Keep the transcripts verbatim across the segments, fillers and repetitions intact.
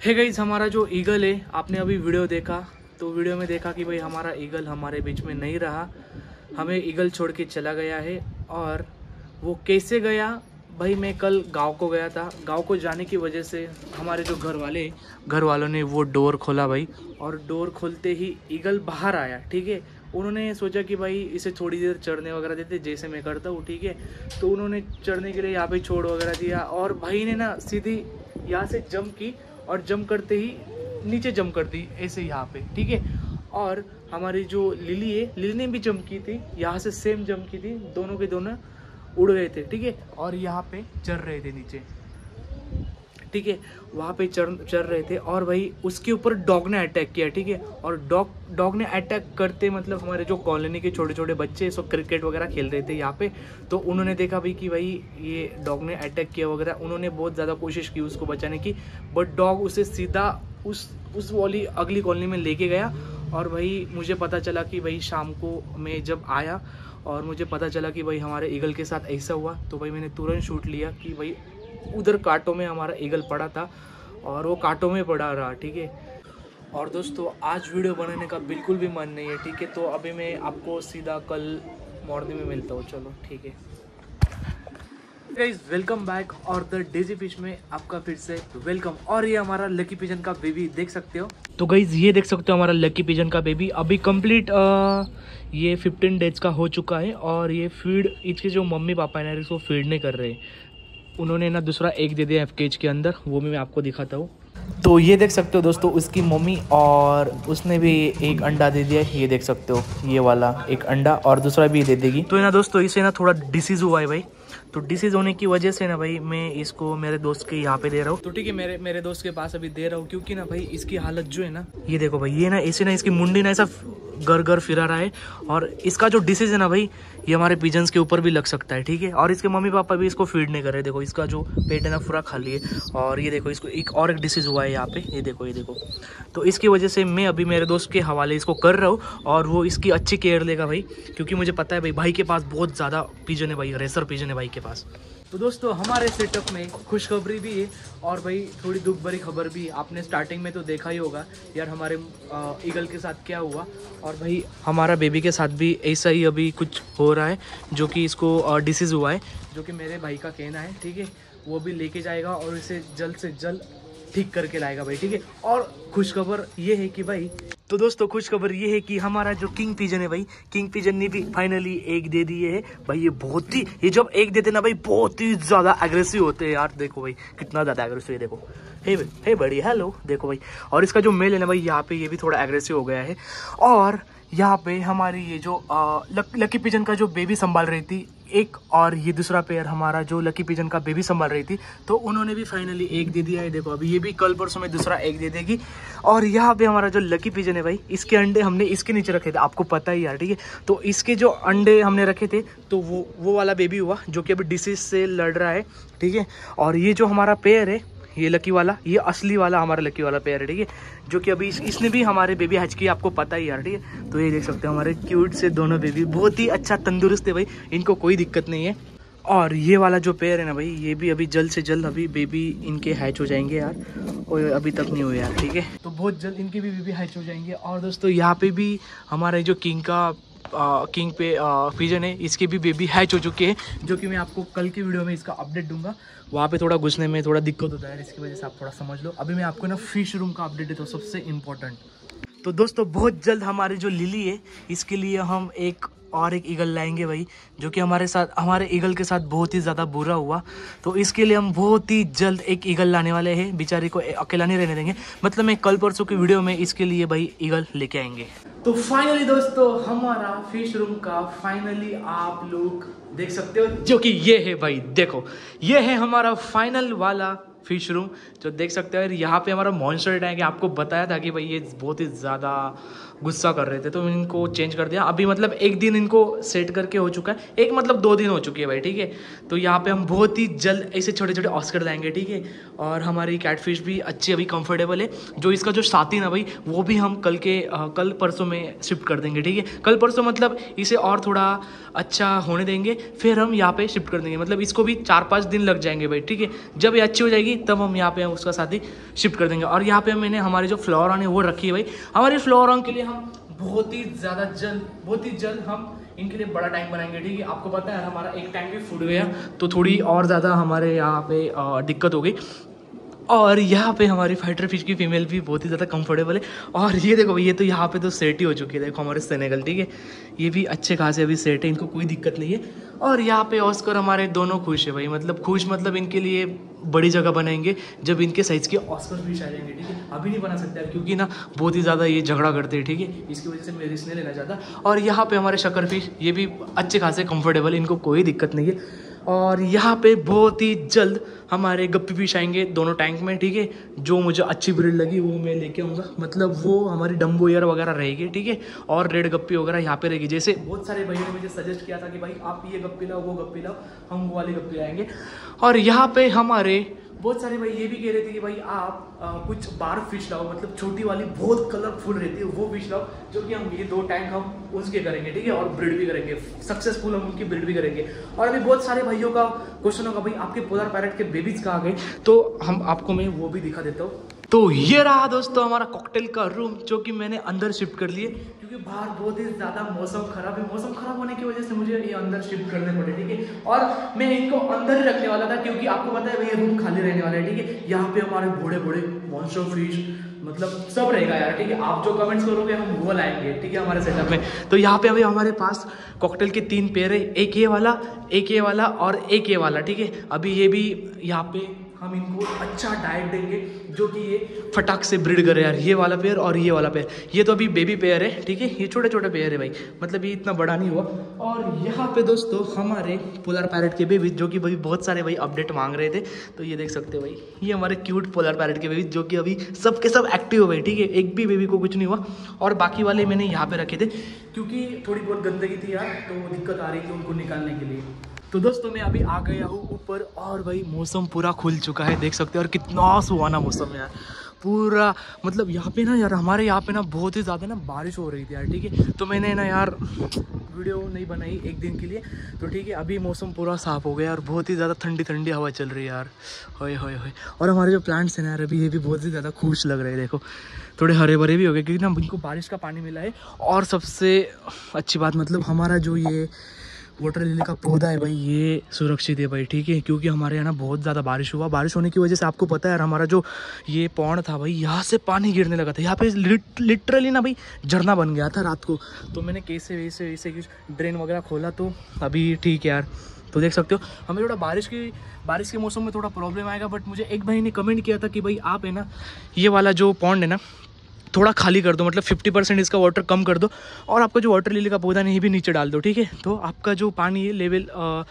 है गाइस, हमारा जो ईगल है, आपने अभी वीडियो देखा तो वीडियो में देखा कि भाई हमारा ईगल हमारे बीच में नहीं रहा, हमें ईगल छोड़ के चला गया है। और वो कैसे गया भाई, मैं कल गांव को गया था। गांव को जाने की वजह से हमारे जो घर वाले घर वालों ने वो डोर खोला भाई, और डोर खोलते ही ईगल बाहर आया। ठीक है, उन्होंने सोचा कि भाई इसे थोड़ी देर चढ़ने वगैरह देते, जैसे मैं करता हूँ। ठीक है, तो उन्होंने चढ़ने के लिए यहाँ पे छोड़ वगैरह दिया, और भाई ने ना सीधी यहाँ से जंप की और जंप करते ही नीचे जंप कर दी ऐसे यहाँ पे। ठीक है, और हमारी जो लिली है, लिली ने भी जंप की थी, यहाँ से सेम जंप की थी, दोनों के दोनों उड़ गए थे। ठीक है, और यहाँ पे चढ़ रहे थे नीचे। ठीक है, वहाँ पे चढ़ चढ़ रहे थे, और भाई उसके ऊपर डॉग ने अटैक किया। ठीक है, और डॉग डॉग ने अटैक करते मतलब हमारे जो कॉलोनी के छोटे छोटे बच्चे सब क्रिकेट वगैरह खेल रहे थे यहाँ पे, तो उन्होंने देखा भाई कि भाई ये डॉग ने अटैक किया वगैरह। उन्होंने बहुत ज़्यादा कोशिश की उसको बचाने की, बट डॉग उसे सीधा उस उस वाली अगली कॉलोनी में लेके गया। और भाई मुझे पता चला कि भाई शाम को मैं जब आया और मुझे पता चला कि भाई हमारे ईगल के साथ ऐसा हुआ, तो भाई मैंने तुरंत शूट लिया कि भाई उधर कांटों में हमारा ईगल पड़ा था और वो कांटों में पड़ा रहा। ठीक है, और दोस्तों आज वीडियो बनाने का बिल्कुल भी मन नहीं है। ठीक है, तो अभी मैं आपको सीधा कल मॉर्निंग में मिलता हूँ। चलो ठीक है गाइस, वेलकम बैक और द डेजी फिश में आपका फिर से वेलकम। और ये हमारा लकी पिजन का बेबी देख सकते हो। तो गाइस ये देख सकते हो हमारा लकी पिजन का बेबी अभी कंप्लीट ये फिफ्टीन डेज का हो चुका है, और ये फीड इसके जो मम्मी पापा है ना इसको फीड नहीं कर रहे, उन्होंने ना दूसरा एग दे दिया एफ केज के अंदर, वो भी मैं आपको दिखाता हूँ। तो ये देख सकते हो दोस्तों उसकी मम्मी, और उसने भी एक अंडा दे दिया। ये देख सकते हो ये वाला एक अंडा, और दूसरा भी दे देगी। तो ये ना दोस्तों इसे ना थोड़ा डिसीज हुआ है भाई, तो डिसीज होने की वजह से ना भाई मैं इसको मेरे दोस्त के यहाँ पे दे रहा हूँ। तो ठीक है, मेरे मेरे दोस्त के पास अभी दे रहा हूँ, क्योंकि ना भाई इसकी हालत जो है ना, ये देखो भाई, ये ना ऐसे ना इसकी मुंडी ना ऐसा घर घर फिरा रहा है, और इसका जो डिसीज है ना भाई ये हमारे पिजन्स के ऊपर भी लग सकता है। ठीक है, और इसके मम्मी पापा भी इसको फीड नहीं कर रहे। देखो इसका जो पेट है ना पूरा खाली है, और ये देखो इसको एक और एक डिसीज हुआ है यहाँ पे, ये देखो ये देखो। तो इसकी वजह से मैं अभी मेरे दोस्त के हवाले इसको कर रहा हूँ, और वो इसकी अच्छी केयर लेगा भाई, क्योंकि मुझे पता है भाई भाई के पास बहुत ज़्यादा पिजन है भाई, रेसर पिजन है भाई के पास। तो दोस्तों हमारे सेटअप में खुशखबरी भी है, और भाई थोड़ी दुख भरी खबर भी। आपने स्टार्टिंग में तो देखा ही होगा यार हमारे ईगल के साथ क्या हुआ, और भाई हमारा बेबी के साथ भी ऐसा ही अभी कुछ हो रहा है, जो कि इसको डिसीज़ हुआ है, जो कि मेरे भाई का कहना है। ठीक है, वो भी लेके जाएगा और इसे जल्द से जल्द ठीक करके लाएगा भाई। ठीक है, और खुशखबर ये है कि भाई, तो दोस्तों खुशखबर ये है कि हमारा जो किंग पिजन है भाई, किंग पिजन ने भी फाइनली एग दे दिए है भाई। ये बहुत ही, ये जब एग देते ना भाई बहुत ही ज्यादा एग्रेसिव होते हैं यार। देखो भाई कितना ज्यादा एग्रेसिव है, देखो हे हे बड़ी हेलो देखो भाई। और इसका जो मेल है ना भाई यहाँ पे, ये भी थोड़ा एग्रेसिव हो गया है। और यहाँ पे हमारी ये जो आ, लक, लकी पिजन का जो बेबी संभाल रही थी एक, और ये दूसरा पेयर हमारा जो लकी पिजन का बेबी संभाल रही थी, तो उन्होंने भी फाइनली एग दे दिया है। देखो अभी ये भी कल परसों में दूसरा एग दे देगी। और यहाँ पे हमारा जो लकी पिजन है भाई, इसके अंडे हमने इसके नीचे रखे थे, आपको पता ही यार। ठीक है, तो इसके जो अंडे हमने रखे थे, तो वो वो वाला बेबी हुआ जो कि अभी डिसीज से लड़ रहा है। ठीक है, और ये जो हमारा पेयर है, ये लकी वाला, ये असली वाला हमारा लकी वाला पेयर है। ठीक है, जो कि अभी इस, इसने भी हमारे बेबी हैच किया, आपको पता ही यार। ठीक है, तो ये देख सकते हैं हमारे क्यूट से दोनों बेबी बहुत ही अच्छा तंदुरुस्त है भाई, इनको कोई दिक्कत नहीं है। और ये वाला जो पेयर है ना भाई, ये भी अभी जल्द से जल्द अभी बेबी इनके हैच हो जाएंगे यार, और अभी तक नहीं हुए यार। ठीक है, तो बहुत जल्द इनके भी बेबी हैच हो जाएंगे। और दोस्तों यहाँ पे भी हमारे जो किंग का आ, किंग पे पिजन है, इसके भी बेबी हैच हो चुके हैं, जो कि मैं आपको कल की वीडियो में इसका अपडेट दूंगा। वहाँ पे थोड़ा घुसने में थोड़ा दिक्कत होता है, इसकी वजह से आप थोड़ा समझ लो। अभी मैं आपको ना फिश रूम का अपडेट देता हूँ, सबसे इम्पोर्टेंट। तो दोस्तों बहुत जल्द हमारी जो लिली है, इसके लिए हम एक और एक ईगल लाएंगे भाई, जो कि हमारे साथ हमारे ईगल के साथ बहुत ही ज़्यादा बुरा हुआ। तो इसके लिए हम बहुत ही जल्द एक ईगल लाने वाले हैं, बेचारी को अकेला नहीं रहने देंगे। मतलब मैं कल परसों की वीडियो में इसके लिए भाई ईगल लेके आएंगे। तो फाइनली दोस्तों हमारा फिश रूम का फाइनली आप लोग देख सकते हो, जो कि ये है भाई, देखो ये है हमारा फाइनल वाला फिश रूम, जो देख सकते हो। यहाँ पे हमारा मॉन्स्टर टैंक है, आपको बताया था कि भाई ये बहुत ही ज़्यादा गुस्सा कर रहे थे, तो इनको चेंज कर दिया। अभी मतलब एक दिन इनको सेट करके हो चुका है, एक मतलब दो दिन हो चुकी है भाई। ठीक है, तो यहाँ पे हम बहुत ही जल्द ऐसे छोटे छोटे ऑस्कर लाएंगे। ठीक है, और हमारी कैटफिश भी अच्छी अभी कंफर्टेबल है। जो इसका जो साथी ना भाई, वो भी हम कल के आ, कल परसों में शिफ्ट कर देंगे। ठीक है, कल परसों मतलब इसे और थोड़ा अच्छा होने देंगे, फिर हम यहाँ पे शिफ्ट कर देंगे। मतलब इसको भी चार पाँच दिन लग जाएंगे भाई। ठीक है, जब ये अच्छी हो जाएगी रहेगी तब हम यहाँ पे हम उसका साथ ही शिफ्ट कर देंगे। और यहाँ पे मैंने हमारी जो फ्लोरॉन है वो रखी है भाई। हमारी फ्लोरॉन के लिए हम बहुत ही ज़्यादा जल्द बहुत ही जल्द हम इनके लिए बड़ा टैंक बनाएंगे, ठीक है। आपको पता है हमारा एक टैंक भी फूट गया तो थोड़ी और ज़्यादा हमारे यहाँ पे दिक्कत हो गई। और यहाँ पे हमारी फाइटर फिश की फीमेल भी बहुत ही ज़्यादा कंफर्टेबल है। और ये देखो ये तो यहाँ पे तो सेट ही हो चुकी है, देखो हमारे सेनेगल, ठीक है। ये भी अच्छे खासे अभी सेट है, इनको कोई दिक्कत नहीं है। और यहाँ पे ऑस्कर हमारे दोनों खुश है भाई, मतलब खुश मतलब इनके लिए बड़ी जगह बनाएंगे जब इनके साइज़ के ऑस्कर फिश आ जाएंगे, ठीक है। अभी नहीं बना सकते क्योंकि ना बहुत ही ज़्यादा ये झगड़ा करते हैं, ठीक है। इसकी वजह से मैं रिस्क नहीं लेना चाहता। और यहाँ पे हमारे शक्कर फिश ये भी अच्छे खासे कंफर्टेबल, इनको कोई दिक्कत नहीं है। और यहाँ पे बहुत ही जल्द हमारे गप्पी फिश आएंगे दोनों टैंक में, ठीक है। जो मुझे अच्छी ब्रीड लगी वो मैं लेके आऊँगा, मतलब वो हमारी डम्बो ईयर वगैरह रहेगी, ठीक है। और रेड गप्पी वगैरह यहाँ पे रहेगी। जैसे बहुत सारे भाइयों ने मुझे सजेस्ट किया था कि भाई आप ये गप्पी लाओ वो गप्पी लाओ, हम वो वाली गप्पी लाएंगे। और यहाँ पे हमारे बहुत सारे भाई ये भी कह रहे थे कि भाई आप आ, कुछ बार फिश लाओ, मतलब छोटी वाली बहुत कलरफुल रहती है वो फिश लाओ, जो कि हम ये दो टैंक हम उसके करेंगे, ठीक है। और ब्रीड भी करेंगे सक्सेसफुल, हम उनकी ब्रीड भी करेंगे। और अभी बहुत सारे भाइयों का क्वेश्चन होगा भाई आपके पोलर पैरेट के बेबीज कहाँ गए, तो हम आपको मैं वो भी दिखा देता हूँ। तो ये रहा दोस्तों हमारा कॉकटेल का रूम, जो कि मैंने अंदर शिफ्ट कर लिए क्योंकि बाहर बहुत ही ज़्यादा मौसम खराब है। मौसम खराब होने की वजह से मुझे ये अंदर शिफ्ट करने पड़े, ठीक है। और मैं इनको अंदर ही रखने वाला था क्योंकि आपको पता है भाई ये रूम खाली रहने वाला है, ठीक है। यहाँ पे हमारे बड़े बड़े मॉन्स्टर फिश मतलब सब रहेगा यार, ठीक है। आप जो कमेंट्स करोगे हम वो लाएंगे, ठीक है, हमारे सेटअप में। तो यहाँ पे अभी हमारे पास कॉकटेल के तीन पेयर है, एक ये वाला, एक ये वाला और एक ये वाला, ठीक है। अभी ये भी यहाँ पे हम इनको अच्छा डाइट देंगे जो कि ये फटाक से ब्रीड करे यार, ये वाला पेयर और ये वाला पेयर। ये तो अभी बेबी पेयर है, ठीक है। ये छोटे छोटे पेयर है भाई, मतलब ये इतना बड़ा नहीं हुआ। और यहाँ पे दोस्तों हमारे पोलर पैरेट के बेबी, जो कि भाई बहुत सारे भाई अपडेट मांग रहे थे, तो ये देख सकते हो भाई, ये हमारे क्यूट पोलर पैरेट के बेबी जो कि अभी सब के सब एक्टिव हो गए, ठीक है। एक भी बेबी को कुछ नहीं हुआ। और बाकी वाले मैंने यहाँ पे रखे थे क्योंकि थोड़ी बहुत गंदगी थी यार, तो दिक्कत आ रही थी उनको निकालने के लिए। तो दोस्तों मैं अभी आ गया हूँ ऊपर और भाई मौसम पूरा खुल चुका है, देख सकते हो। और कितना सुहाना मौसम है यार पूरा, मतलब यहाँ पे ना यार हमारे यहाँ पे ना बहुत ही ज़्यादा ना बारिश हो रही थी यार, ठीक है। तो मैंने ना यार वीडियो नहीं बनाई एक दिन के लिए, तो ठीक है। अभी मौसम पूरा साफ़ हो गया और बहुत ही ज़्यादा ठंडी ठंडी हवा चल रही है यार, होए होए होए। और हमारे जो प्लांट्स हैं ना यार अभी ये भी बहुत ही ज़्यादा खुश लग रहे हैं, देखो थोड़े हरे भरे भी हो गए क्योंकि ना इनको बारिश का पानी मिला है। और सबसे अच्छी बात मतलब हमारा जो ये वाटर लिली का पौधा है भाई ये सुरक्षित है भाई, ठीक है। क्योंकि हमारे यहाँ ना बहुत ज़्यादा बारिश हुआ, बारिश होने की वजह से आपको पता है यार हमारा जो ये पौंड था भाई यहाँ से पानी गिरने लगा था, यहाँ पे लिटरली ना भाई झरना बन गया था रात को। तो मैंने कैसे वैसे वैसे कुछ ड्रेन वगैरह खोला तो अभी ठीक है यार। तो देख सकते हो हमें थोड़ा बारिश की बारिश के मौसम में थोड़ा प्रॉब्लम आएगा, बट मुझे एक भाई ने कमेंट किया था कि भाई आप है ना ये वाला जो पौंड है ना थोड़ा खाली कर दो, मतलब फिफ्टी परसेंट इसका वाटर कम कर दो और आपका जो वाटर लिली का पौधा नहीं भी नीचे डाल दो, ठीक है। तो आपका जो पानी है लेवल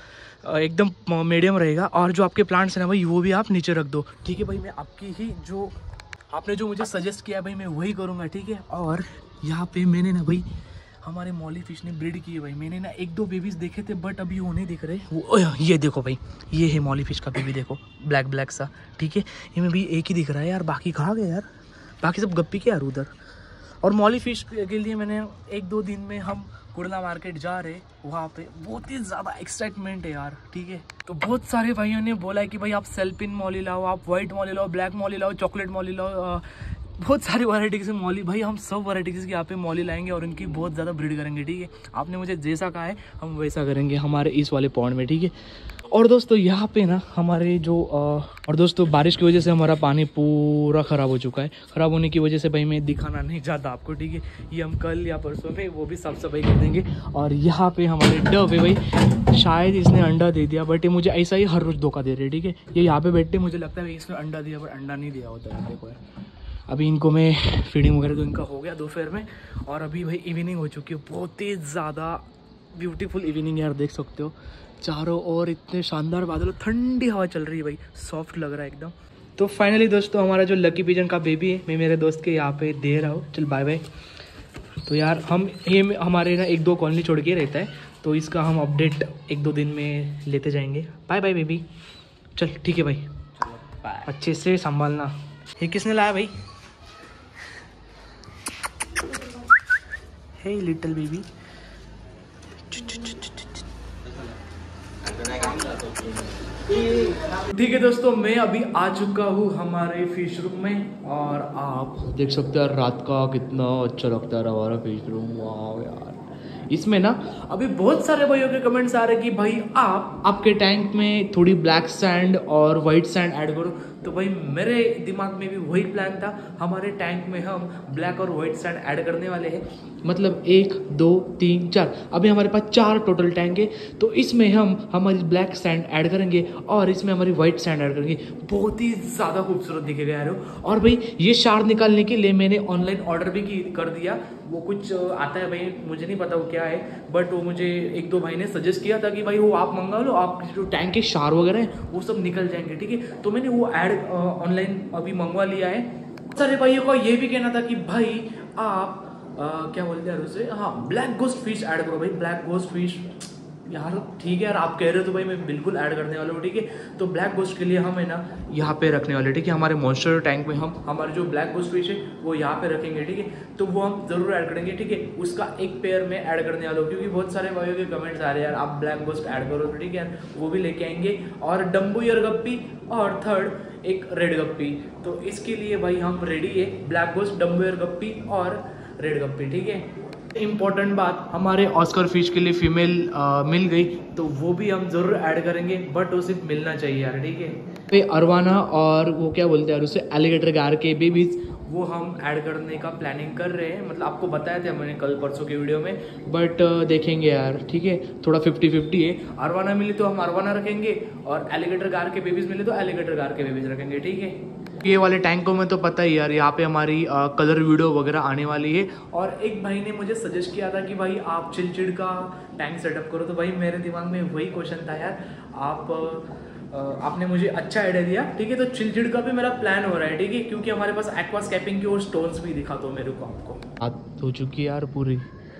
एकदम मीडियम रहेगा और जो आपके प्लांट्स हैं ना भाई वो भी आप नीचे रख दो, ठीक है भाई। मैं आपकी ही जो आपने जो मुझे सजेस्ट किया भाई मैं वही करूँगा, ठीक है। और यहाँ पे मैंने ना भाई हमारे मॉली फिश ने ब्रीड की है भाई, मैंने ना एक दो बेबीज देखे थे बट अभी वो नहीं दिख रहे। वो ये देखो भाई ये है मॉली फिश का बेबी, देखो ब्लैक ब्लैक सा, ठीक है। ये में भी एक ही दिख रहा है यार, बाकी कहाँ गए यार, बाकी सब गप्पी के यार उधर। और मॉली फिश के लिए मैंने एक दो दिन में हम कुर्ला मार्केट जा रहे, वहाँ पे बहुत ही ज़्यादा एक्साइटमेंट है यार, ठीक है। तो बहुत सारे भाइयों ने बोला है कि भाई आप सेल्पिन मॉली लाओ, आप वाइट मॉली लाओ, ब्लैक मॉली लाओ, चॉकलेट मॉली लाओ, बहुत सारी वैरायटी से मॉली भाई हम सब वैरायटीज़ की यहाँ पे मॉली लाएंगे और इनकी बहुत ज़्यादा ब्रीड करेंगे, ठीक है। आपने मुझे जैसा कहा है हम वैसा करेंगे हमारे इस वाले पॉन्ड में, ठीक है। और दोस्तों यहाँ पे ना हमारे जो आ, और दोस्तों बारिश की वजह से हमारा पानी पूरा ख़राब हो चुका है। ख़राब होने की वजह से भाई मैं दिखाना नहीं चाहता आपको, ठीक है। ये हम कल या परसों में वो भी साफ सफाई कर देंगे। और यहाँ पे हमारे डव है भाई, शायद इसने अंडा दे दिया बट ये मुझे ऐसा ही हर रोज़ धोखा दे रहे, ठीक है। ये यहाँ पे बैठते मुझे लगता है इसने अंडा दिया बट अंडा नहीं दिया होता है, देखो यार। अभी इनको मैं फीडिंग वगैरह तो इनका हो गया दोपहर में और अभी भाई इवनिंग हो चुकी है, बहुत ही ज़्यादा ब्यूटीफुल इवनिंग यार, देख सकते हो चारों ओर इतने शानदार बादल, ठंडी हवा चल रही है भाई, सॉफ्ट लग रहा है एकदम। तो फाइनली दोस्तों हमारा जो लकी पिजन का बेबी है मैं मेरे दोस्त के यहाँ पे दे रहा हूँ, चल बाय बाय। तो यार हम ये हमारे ना एक दो कॉलोनी छोड़ के रहता है, तो इसका हम अपडेट एक दो दिन में लेते जाएंगे। बाय बाय बेबी, चल ठीक है भाई, अच्छे से संभालना। ये किसने लाया भाई? हे लिटिल बेबी, ठीक है दोस्तों, मैं अभी आ चुका हूँ हमारे फिश रूम में और आप देख सकते हैं रात का कितना अच्छा लगता है हमारा फिश रूम। वाह यार, इसमें ना अभी बहुत सारे भाइयों के कमेंट्स आ रहे हैं कि भाई आप आपके टैंक में थोड़ी ब्लैक सैंड और वाइट सैंड ऐड करो। तो भाई मेरे दिमाग में भी वही प्लान था, हमारे टैंक में हम ब्लैक और वाइट सैंड ऐड करने वाले हैं। मतलब एक दो तीन चार, अभी हमारे पास चार टोटल टैंक है। तो इसमें हम हमारी ब्लैक सैंड ऐड करेंगे और इसमें हमारी वाइट सैंड ऐड करेंगे। बहुत ही ज़्यादा खूबसूरत दिखेगा यार। और भाई ये शार निकालने के लिए मैंने ऑनलाइन ऑर्डर भी की कर दिया। वो कुछ आता है भाई, मुझे नहीं पता वो क्या है, बट वो मुझे एक दो भाई ने सजेस्ट किया था कि भाई वो आप मंगा लो, आप जो टैंक के शार वगैरह हैं वो सब निकल जाएंगे। ठीक है, तो मैंने वो ऐड ऑनलाइन अभी मंगवा लिया है। सारे भाइयों का ये भी कहना था कि भाई आप आ, क्या बोलते हैं उसे, हाँ ब्लैक गोस्ट फिश ऐड करो। भाई ब्लैक गोस्ट फिश यार ठीक है यार, आप कह रहे हो तो भाई मैं बिल्कुल ऐड करने वाला हूँ। ठीक है, तो ब्लैक गोस्ट के लिए हम है ना यहाँ पे रखने वाले। ठीक है, हमारे मॉन्स्टर टैंक में हम हमारे जो ब्लैक गोस्ट फिश है वो यहाँ पे रखेंगे। ठीक है, तो वो हम जरूर ऐड करेंगे। ठीक है, उसका एक पेयर में ऐड करने वाला हूँ क्योंकि बहुत सारे भाइयों के कमेंट्स आ रहे हैं यार आप ब्लैक गोस्ट ऐड करो। तो ठीक है यार, वो भी लेके आएंगे। और डम्बू ईयर गप्पी और थर्ड एक रेड गप्पी, तो इसके लिए भाई हम रेडी है। Black ghost, dumbo ear guppy और रेड गप्पी। ठीक है, इम्पॉर्टेंट बात, हमारे ऑस्कर फिश के लिए फीमेल मिल गई तो वो भी हम जरूर ऐड करेंगे, बट वो सिर्फ मिलना चाहिए यार। ठीक है, पे अरवाना और वो क्या बोलते हैं यार उसे, एलिगेटर गार के बेबीज, वो हम ऐड करने का प्लानिंग कर रहे हैं। मतलब आपको बताया था मैंने कल परसों की वीडियो में, बट देखेंगे यार। ठीक है, थोड़ा फिफ्टी फिफ्टी है। अरवाना मिली तो हम अरवाना रखेंगे और एलिगेटर गार के बेबीज मिले तो एलिगेटर गार के बेबीज रखेंगे। ठीक है, ये वाले टैंकों में तो पता ही यार, यहाँ पे हमारी आ, कलर वीडियो वगैरह आने वाली है। और एक भाई ने मुझे सजेस्ट किया था कि भाई आप चिलचिड़ का टैंक सेटअप करो। तो भाई मेरे दिमाग में वही क्वेश्चन था यार, आप आ, आपने मुझे अच्छा आइडिया दिया। ठीक है, तो चिलचिड़ का भी मेरा प्लान हो रहा है। ठीक है, क्योंकि हमारे पास एक्वा स्कैपिंग की और स्टोन्स भी दिखा दो मेरे को। आपको बात हो चुकी है यार पूरी,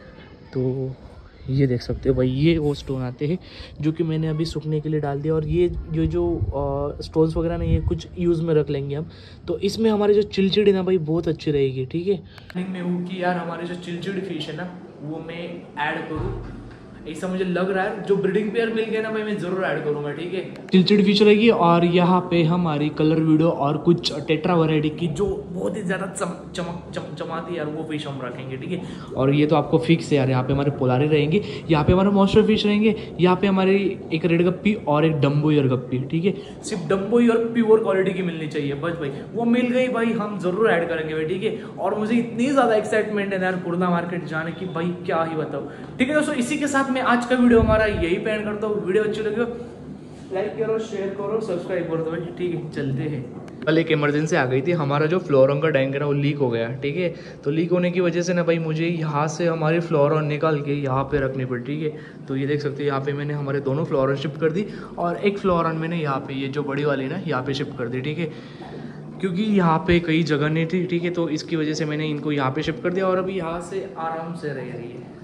तो ये देख सकते हो भाई, ये वो स्टोन आते हैं जो कि मैंने अभी सूखने के लिए डाल दिया। और ये जो जो स्टोन्स वगैरह ना, ये कुछ यूज़ में रख लेंगे हम। तो इसमें हमारी जो चिलचिड़ है ना भाई बहुत अच्छी रहेगी। ठीक है, मैं हूँ कि यार हमारे जो चिलचिड़ फिश है ना वो मैं ऐड करूँ, ऐसा मुझे लग रहा है। जो ब्रीडिंग पेयर मिल गया ना भाई मैं जरूर ऐड करूंगा। ठीक है, चिलचिड़ फिश रहेगी। और यहाँ पे हमारी कलर वीडियो और कुछ टेट्रा वैरायटी की जो बहुत ही ज़्यादा चमक चमक चम चमाती है यार, वो फिश हम रखेंगे। ठीक है, और ये तो आपको फिक्स है यार, यहाँ पे हमारे पोलारी रहेंगे, यहाँ पे हमारे मॉन्स्टर फिश रहेंगे, यहाँ पे हमारी एक रेड गप्पी और एक डम्बो ईयर गप्पी। ठीक है, सिर्फ डम्बो ईयर प्योर क्वालिटी की मिलनी चाहिए बस भाई, वो मिल गई भाई हम जरूर ऐड करेंगे भाई। ठीक है, और मुझे इतनी ज़्यादा एक्साइटमेंट है यार कुर्दा मार्केट जाने की, भाई क्या ही बताओ। ठीक है दोस्तों, इसी के साथ मैं आज का वीडियो हमारा यही पे एंड करता हूँ। वीडियो अच्छी लगी हो लाइक करो, शेयर करो, सब्सक्राइब कर दो भाई। ठीक है, चलते हैं। कल एक इमरजेंसी आ गई थी, हमारा जो फ्लोरॉन का टैंक है ना वो लीक हो गया। ठीक है, तो लीक होने की वजह से ना भाई मुझे यहाँ से हमारी फ्लोरॉन निकाल के यहाँ पे रखनी पड़ी। ठीक है, तो ये देख सकते हैं यहाँ पे मैंने हमारे दोनों फ्लोरॉन शिफ्ट कर दी और एक फ्लोरॉन मैंने यहाँ पे ये जो बड़ी वाली ना यहाँ पे शिफ्ट कर दी। ठीक है, क्योंकि यहाँ पे कई जगह नहीं थी। ठीक है, तो इसकी वजह से मैंने इनको यहाँ पे शिफ्ट कर दिया और अभी यहाँ से आराम से रह रही है।